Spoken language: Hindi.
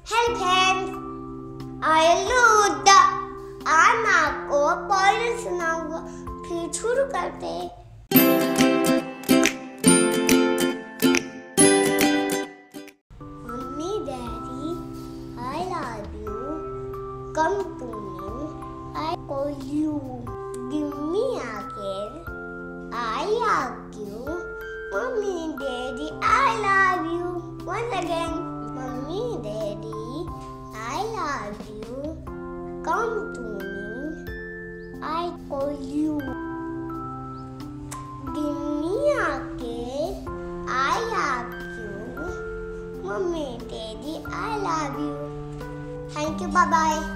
हेलो फ्रेंड्स, आज मैं आपको पोएम सुनाऊंगा। फिर शुरू करते हैं। Mummy daddy I love you, come to me I call you, give me again I ask you, mummy daddy I love you once again, mummy daddy I love you, come to me, I call you, give me a kiss, I ask you, Mommy, Daddy, I love you. Thank you, bye-bye.